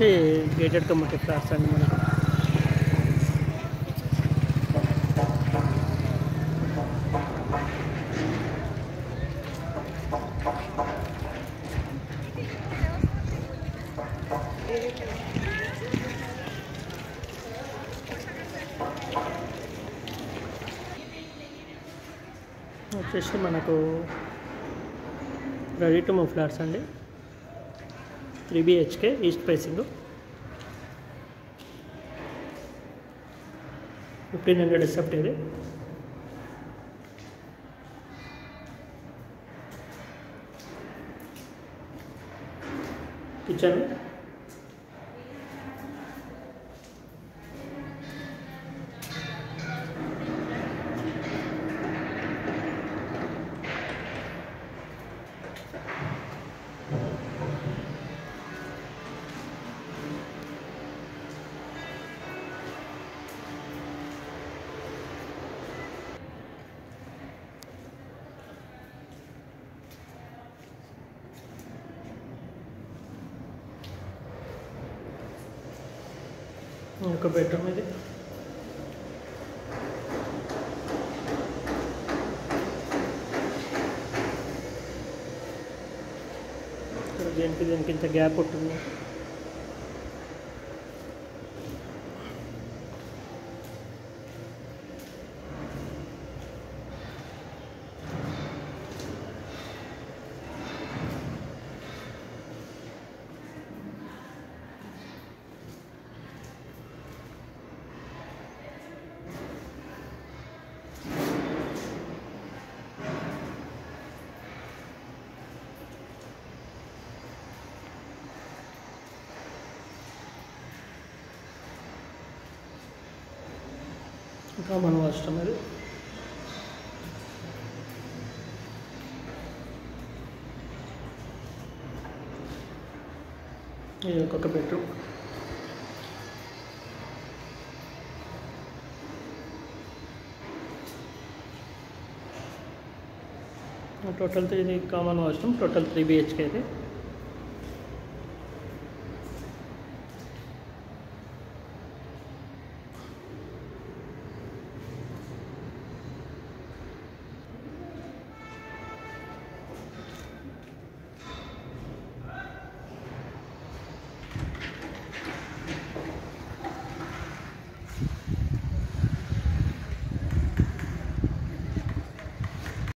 వచ్చేసి gated community flats అండి మనకు. వచ్చేసి మనకు రెడీ టు మూవ్ ఫ్లాట్స్ అండి. 3 BHK ఈస్ట్ ఫేసింగ్ 1500 SFT ఇది. కిచెన్ ఒక బెడ్రూమ్ ఇది. ఇక్కడ దీనికి ఇంత గ్యాప్ ఉంటుంది. ఇంకా మన వాష్రూమ్ అది. ఇది ఒక్కొక్క బెడ్రూమ్. టోటల్ ఇది కామన్ వాష్రూమ్. టోటల్ 3 BHK ఇది.